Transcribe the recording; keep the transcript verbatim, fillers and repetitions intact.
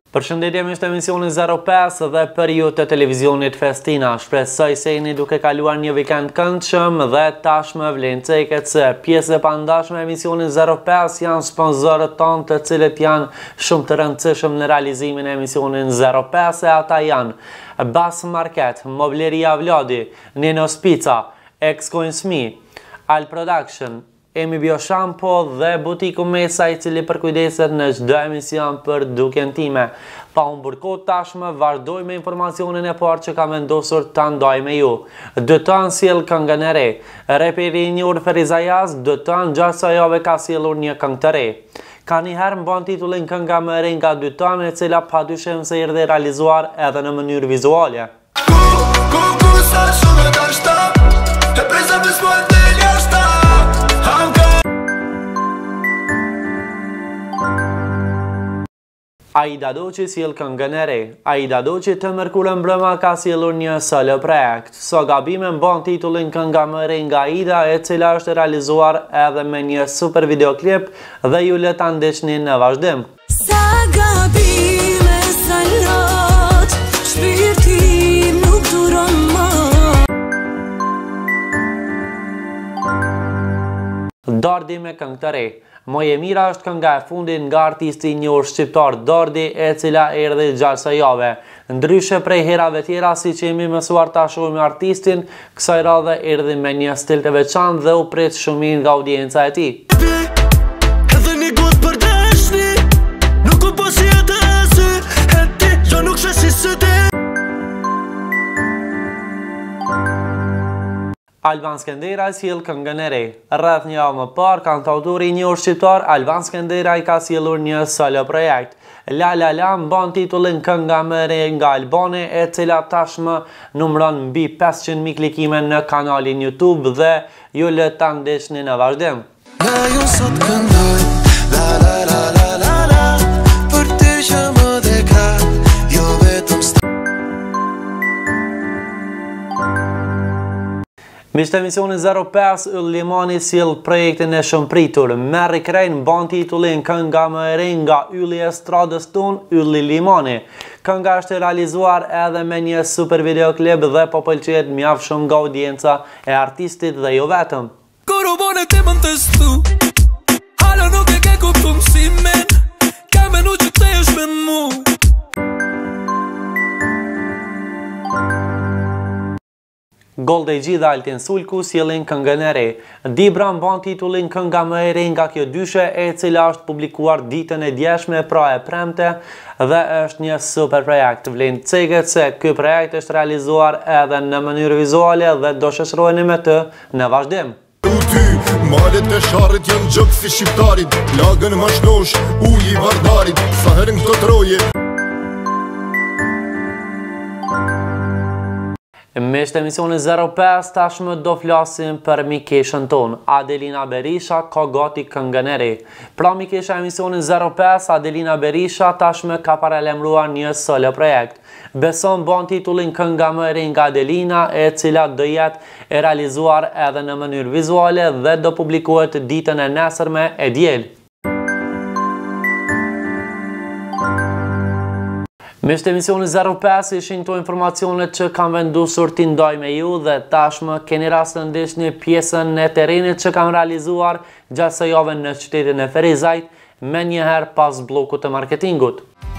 Përshëndetje, është emisioni zero pesë dhe për ju të televizionit Festina. Shpresoj se jeni duke kaluar një vikend këndshëm dhe tashmë vlen ceket se pjesë e pandashme e emisionit zero pesë janë sponsorët tonë, të cilët janë shumë të rëndësishëm në realizimin e emisionin zero pesë, e ata janë Bas Market, Mobleria Vladi, Ninos Pizza, X-Coinsme, Al Production, Emi Bioshampo dhe Butiku Mesa, i cili përkujdeset në çdo emision për duken time. Pa unë burkot tashmë, vazhdoj me informacionin e parë që kam vendosur të ndaj me ju. Dëtan sjell këngën e re. Reperi i njohur Feriza Jaz, dëtan gjatë sa jave ka sjellur një këngë të re. Ka njëherë mban titullin kënga më e re nga Dëtan, e cila padyshim se erdhi realizuar edhe në mënyrë vizuale. Aida Doçi sjell këngën e re. Aida Doçi të mërkurën mbrëma ka sjellur një solo projekt. So gabime mban titullin kënga më e re nga Aida, e cila është realizuar edhe me një super videoklip dhe ju le ta ndiqni në vazhdim. Sa gabime sa lot, shpirti nuk duron më. Dardi me këngë të re. Moje Mira është kënga e fundit nga artisti i njohur shqiptar Dardi, e cila erdhi gjatë kësaj jave. Ndryshe prej herave tjera, siç jemi mësuar ta shohim artistin, kësaj radhe erdhi me një stil të veçantë dhe u prit shumë mirë nga audienca e tij. Alban Skenderaj sjell këngën e re. Rreth një javë më parë, kantautori i njohur shqiptar Alban Skenderaj ka sjellur një solo projekt. La La La mban titullin kënga më e re nga Albani, e cila tashmë numëron mbi pesëqind mijë klikime në kanalin YouTube dhe ju le ta ndiqni në vazhdim. Na ju sot këndoj, la la la la la la, për ty që më deka, jo vetëm sta. Miqtë emisionin zero pesë, Yll Limani sjell projektin e shëmpritur. Merri Krejn mban titullin kënga më e re nga Ylli Estradës ton, Ylli Limani. Kënga është realizuar edhe me një super videoklip dhe po pëlqejet mjaft shumë nga audienca e artistit dhe jo vetëm. Korobone te më testu, hala nuk e ke kuptu mësimin, ka menu që te është me mu. Goldej G dhe Altin Sulku sjellin këngën e re. Dibra mban titullin kënga më e re nga kjo dyshe, e cila është publikuar ditën e djeshme, pra e premte, dhe është një super projekt. Vlen ceket se ky projekt është realizuar edhe në mënyrë vizuale dhe do shoqëroheni me të në vazhdim. Ty, malet e sharrit janë gjëk si shqiptarit, lagën ma shnosh, uj i vardarit, sa herën këto troje. Miqtë emisionin zero pesë, tashmë do flasim për mikeshën tonë. Adelina Berisha ka gati këngën e re. Pra mikesha emisionin zero pesë, Adelina Berisha tashmë ka paralemruar një solo projekt. Beson mban titullin kënga më e re nga Adelina, e cila do jetë e realizuar edhe në mënyrë vizuale dhe do publikohet ditën e nesërme e diel. Miqtë emisionin zero pesë, ishin këto informacionet që kam vendosur t'i ndaj me ju dhe tashmë keni rast të ndiqni pjesën e terrenit që kam realizuar gjatë së javës në qytetin e Ferizajt, me njëherë pas bllokut të marketingut.